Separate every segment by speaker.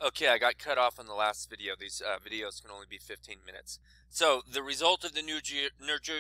Speaker 1: Okay, I got cut off on the last video. These videos can only be 15 minutes. So the result of the New Jersey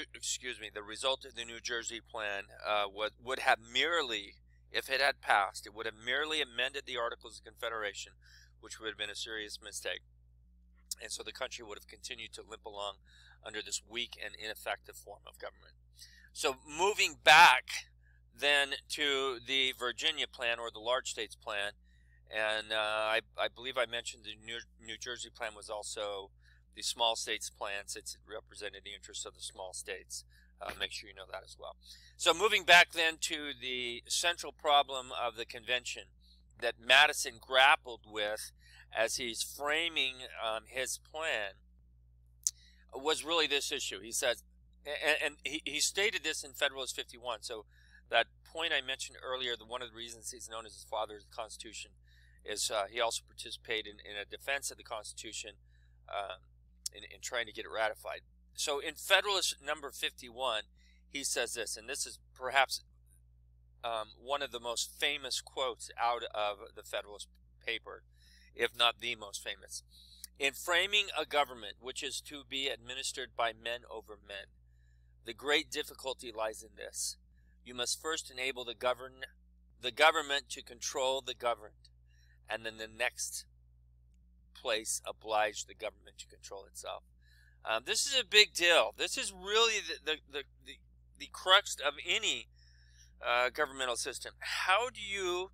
Speaker 1: plan would have merely, if it had passed, it would have merely amended the Articles of Confederation, which would have been a serious mistake. And so the country would have continued to limp along under this weak and ineffective form of government. So moving back then to the Virginia plan, or the large states plan, and I believe I mentioned the New Jersey plan was also the small states plan, since it represented the interests of the small states. Make sure you know that as well. So moving back then to the central problem of the convention that Madison grappled with as he's framing his plan was really this issue. He says, and he stated this in Federalist 51. So that point I mentioned earlier, one of the reasons he's known as his father of the Constitution, is he also participated in a defense of the Constitution in trying to get it ratified. So in Federalist number 51, he says this, and this is perhaps one of the most famous quotes out of the Federalist paper, if not the most famous. In framing a government which is to be administered by men over men, the great difficulty lies in this. You must first enable the government to control the governed, and then the next place oblige the government to control itself. This is a big deal. This is really the crux of any governmental system. How do you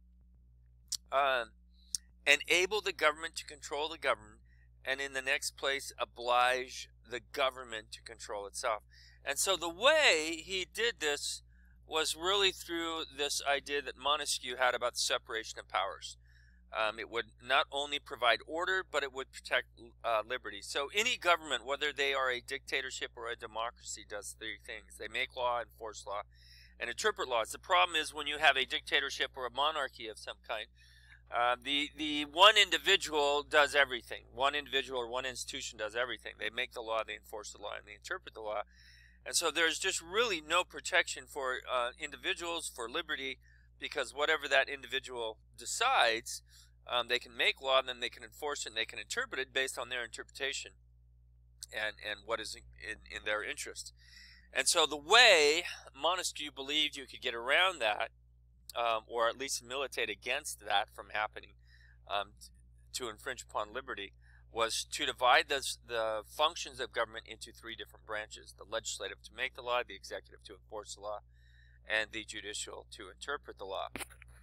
Speaker 1: enable the government to control the governed, and in the next place oblige the government to control itself? And so the way he did this was really through this idea that Montesquieu had about the separation of powers. It would not only provide order, but it would protect liberty. So any government, whether they are a dictatorship or a democracy, does three things. They make law, enforce law, and interpret laws. The problem is when you have a dictatorship or a monarchy of some kind, the one individual does everything. One individual or one institution does everything. They make the law, they enforce the law, and they interpret the law. And so there's just really no protection for individuals, for liberty, because whatever that individual decides, they can make law, and then they can enforce it, and they can interpret it based on their interpretation and what is in their interest. And so the way Montesquieu believed you could get around that, or at least militate against that from happening, to infringe upon liberty, was to divide the functions of government into three different branches: the legislative to make the law, the executive to enforce the law, and the judicial to interpret the law.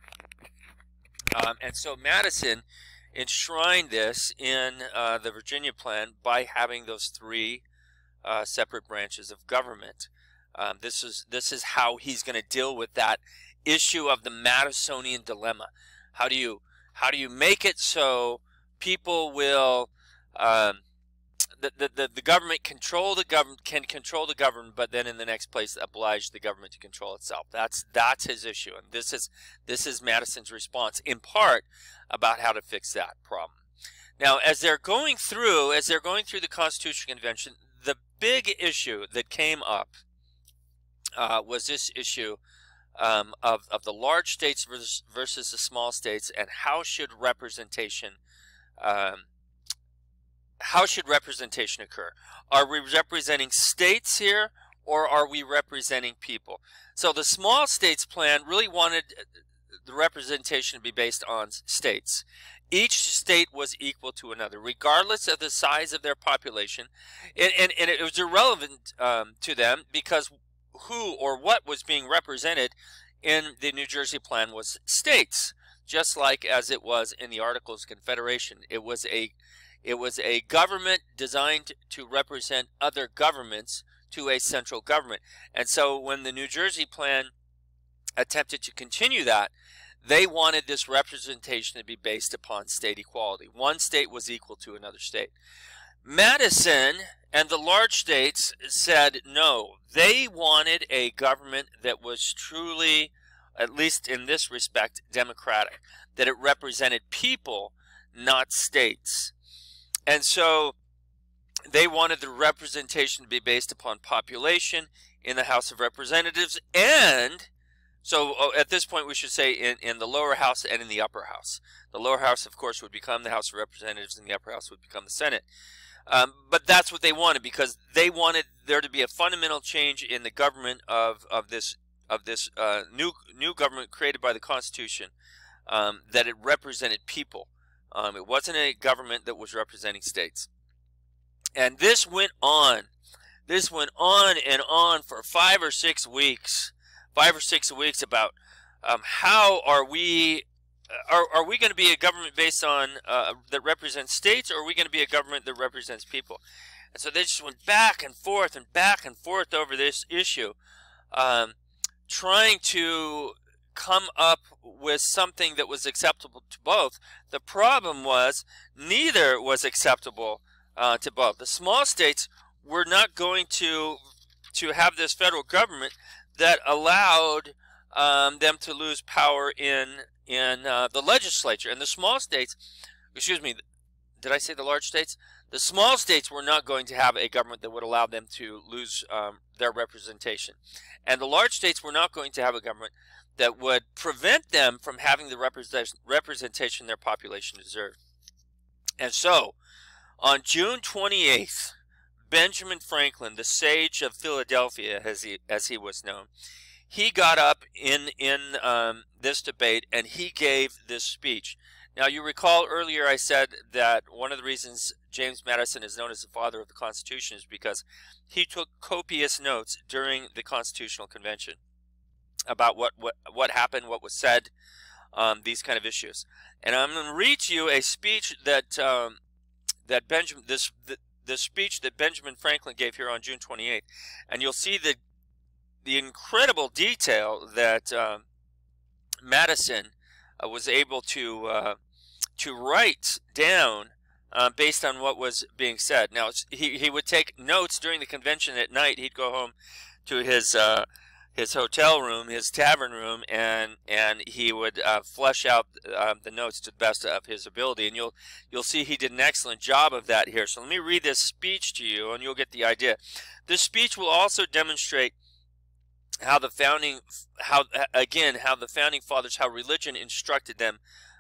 Speaker 1: And so Madison enshrined this in the Virginia plan by having those three separate branches of government. This is how he's going to deal with that issue of the Madisonian dilemma. How do you make it so people will the government can control the government, but then in the next place oblige the government to control itself? That's his issue, and this is Madison's response in part about how to fix that problem. Now, as they're going through the Constitutional Convention, the big issue that came up was this issue of the large states versus the small states, and how should representation occur? Are we representing states here, or are we representing people? So the small states plan really wanted the representation to be based on states. Each state was equal to another, regardless of the size of their population, and it was irrelevant to them, because who or what was being represented in the New Jersey plan was states, just like as it was in the Articles of Confederation. It was a government designed to represent other governments to a central government. And so when the New Jersey plan attempted to continue that, they wanted this representation to be based upon state equality. One state was equal to another state. Madison and the large states said no. They wanted a government that was truly, at least in this respect, democratic, that it represented people, not states. And so they wanted the representation to be based upon population in the House of Representatives, and So at this point, we should say in the lower house and in the upper house. The lower house, of course, would become the House of Representatives, and the upper house would become the Senate. But that's what they wanted, because they wanted there to be a fundamental change in the government of this new government created by the Constitution, that it represented people. It wasn't a government that was representing states. And this went on. This went on and on for 5 or 6 weeks. 5 or 6 weeks about how are we going to be a government based on that represents states, or are we going to be a government that represents people? And so they just went back and forth over this issue, trying to come up with something that was acceptable to both. The problem was neither was acceptable to both. The small states were not going to have this federal government that allowed them to lose power in the legislature. And the small states, excuse me, did I say the large states? The small states were not going to have a government that would allow them to lose their representation. And the large states were not going to have a government that would prevent them from having the representation their population deserved. And so, on June 28th, Benjamin Franklin, the sage of Philadelphia, as he was known, he got up in this debate, and he gave this speech. Now, you recall earlier I said that one of the reasons James Madison is known as the father of the Constitution is because he took copious notes during the Constitutional Convention about what happened, what was said, these kind of issues. And I'm going to read to you a speech that the speech that Benjamin Franklin gave here on June 28th, and you'll see the incredible detail that Madison was able to write down based on what was being said. Now, he would take notes during the convention at night. He'd go home to his hotel room, his tavern room, and he would flesh out the notes to the best of his ability. And you'll see he did an excellent job of that here. So let me read this speech to you, and you'll get the idea. This speech will also demonstrate how the founding fathers, how religion instructed them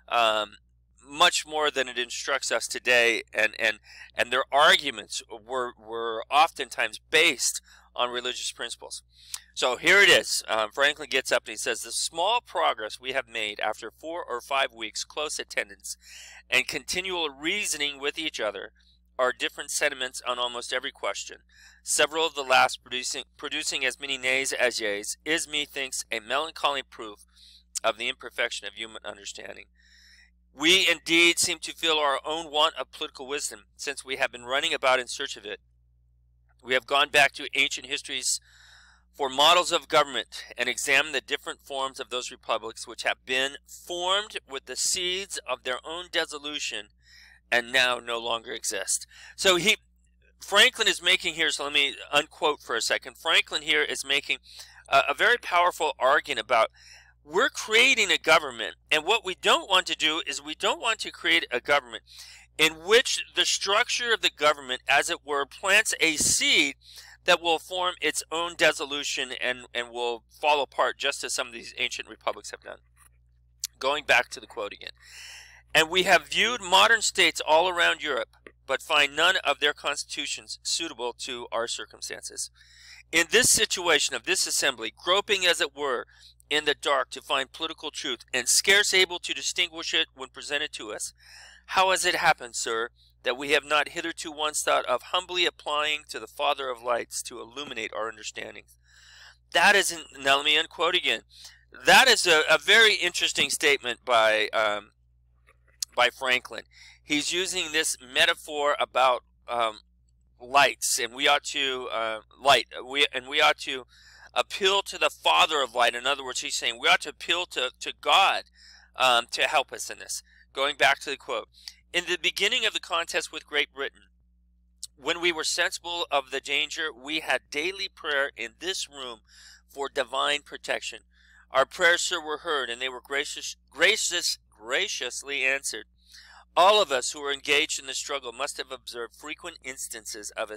Speaker 1: much more than it instructs us today, and their arguments were oftentimes based on religious principles. So here it is. Franklin gets up and he says, "The small progress we have made after 4 or 5 weeks close attendance and continual reasoning with each other are different sentiments on almost every question, several of the last producing as many nays as yeas, is methinks a melancholy proof of the imperfection of human understanding. We indeed seem to feel our own want of political wisdom, since we have been running about in search of it. We have gone back to ancient histories for models of government and examined the different forms of those republics which have been formed with the seeds of their own dissolution and now no longer exist." So Franklin is making here, so let me unquote for a second. Franklin here is making a very powerful argument about we're creating a government, and what we don't want to do is we don't want to create a government in which the structure of the government, as it were, plants a seed that will form its own dissolution and will fall apart, just as some of these ancient republics have done. Going back to the quote again. "And we have viewed modern states all around Europe, but find none of their constitutions suitable to our circumstances. In this situation of this assembly, groping as it were in the dark to find political truth, and scarce able to distinguish it when presented to us, how has it happened, sir, that we have not hitherto once thought of humbly applying to the Father of lights to illuminate our understandings?" That isn't, now let me unquote again. That is a very interesting statement by Franklin. He's using this metaphor about lights, and we ought to we ought to appeal to the Father of light. In other words, he's saying we ought to appeal to God to help us in this. Going back to the quote, "In the beginning of the contest with Great Britain, when we were sensible of the danger, we had daily prayer in this room for divine protection. Our prayers, sir, were heard, and they were graciously answered. All of us who were engaged in the struggle must have observed frequent instances of a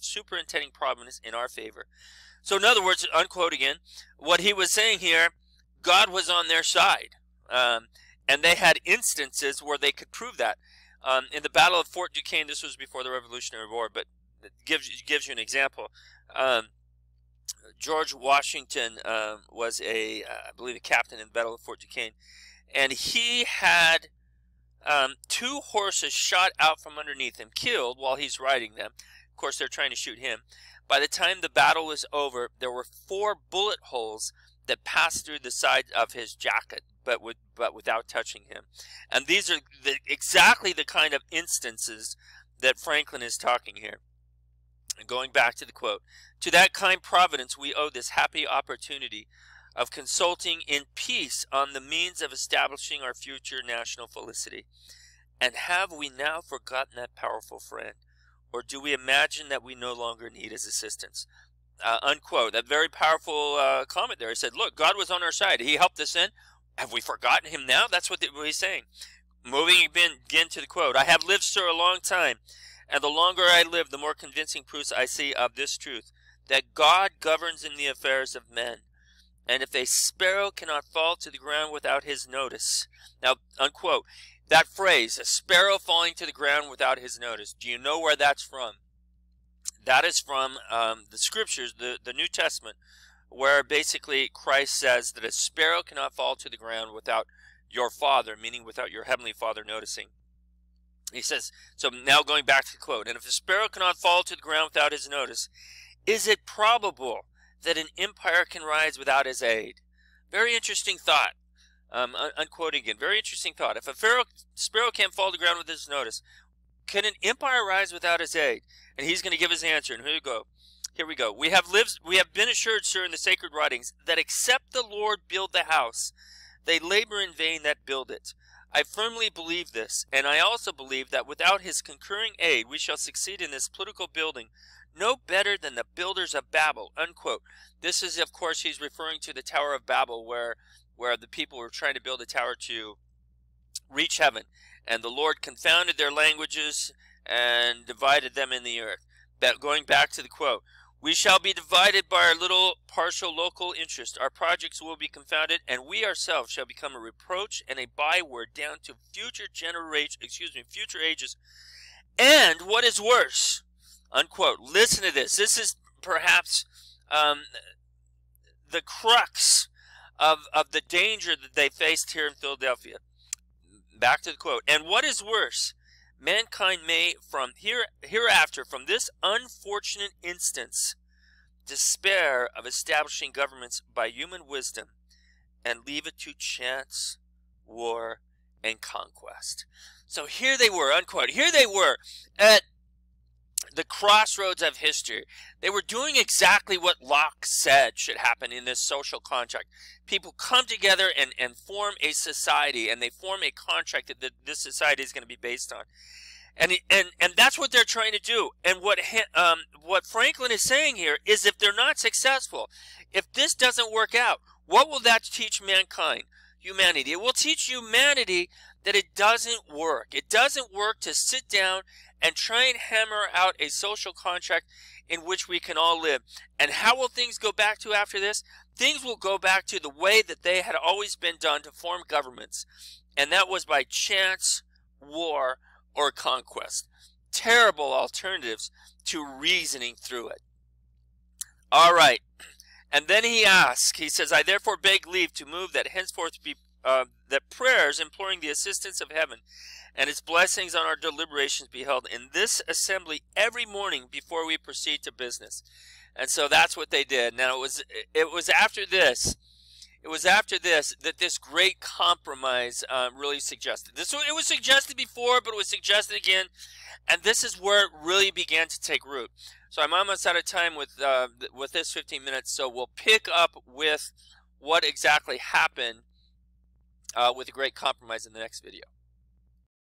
Speaker 1: superintending providence in our favor." So in other words, unquote again, what he was saying here, God was on their side. And they had instances where they could prove that. In the Battle of Fort Duquesne, this was before the Revolutionary War, but it gives you an example. George Washington was I believe, a captain in the Battle of Fort Duquesne, and he had 2 horses shot out from underneath him, killed while he's riding them. Of course, they're trying to shoot him. By the time the battle was over, there were 4 bullet holes that passed through the side of his jacket, but without touching him. And these are exactly the kind of instances that Franklin is talking here. And going back to the quote, "To that kind Providence we owe this happy opportunity of consulting in peace on the means of establishing our future national felicity. And have we now forgotten that powerful friend? Or do we imagine that we no longer need his assistance?" Unquote. That very powerful comment there. He said, look, God was on our side. He helped us in. Have we forgotten him now? That's what he's saying. Moving again to the quote, "I have lived, sir, a long time, and the longer I live, the more convincing proofs I see of this truth, that God governs in the affairs of men. And if a sparrow cannot fall to the ground without his notice." Now, unquote. That phrase, a sparrow falling to the ground without his notice, do you know where that's from? That is from the scriptures, the New Testament, where basically Christ says that a sparrow cannot fall to the ground without your Father, meaning without your Heavenly Father, noticing. He says, so now going back to the quote, "And if a sparrow cannot fall to the ground without his notice, is it probable that an empire can rise without his aid?" Very interesting thought. Unquoting again. Very interesting thought. If a sparrow can't fall to the ground with his notice, can an empire rise without his aid? And he's going to give his answer. And here we go. We have been assured, sir, in the sacred writings, that except the Lord build the house, they labor in vain that build it. I firmly believe this, and I also believe that without his concurring aid, we shall succeed in this political building no better than the builders of Babel." Unquote. This is, of course, he's referring to the Tower of Babel, where the people were trying to build a tower to reach heaven, and the Lord confounded their languages and divided them in the earth. But going back to the quote, "We shall be divided by our little partial local interest. Our projects will be confounded, and we ourselves shall become a reproach and a byword down to future ages. And what is worse," unquote. Listen to this. This is perhaps the crux of the danger that they faced here in Philadelphia. Back to the quote, "And what is worse, mankind may from hereafter, from this unfortunate instance, despair of establishing governments by human wisdom, and leave it to chance, war, and conquest." So here they were, unquote. Here they were at the crossroads of history. They were doing exactly what Locke said should happen in this social contract. People come together and form a society, and they form a contract that this society is going to be based on. And that's what they're trying to do. And what Franklin is saying here is, if they're not successful, if this doesn't work out, what will that teach mankind? Humanity. It will teach humanity that it doesn't work. It doesn't work to sit down and try and hammer out a social contract in which we can all live. And how will things go back to after this? Things will go back to the way that they had always been done to form governments. And that was by chance, war, or conquest. Terrible alternatives to reasoning through it. All right. And then he asks, he says, "I therefore beg leave to move that henceforth be that prayers imploring the assistance of heaven and its blessings on our deliberations be held in this assembly every morning before we proceed to business." And so that's what they did. Now it was after this that this great compromise really suggested. It was suggested before, but it was suggested again, and this is where it really began to take root. So I'm almost out of time with this 15 minutes, so we'll pick up with what exactly happened with the Great Compromise in the next video.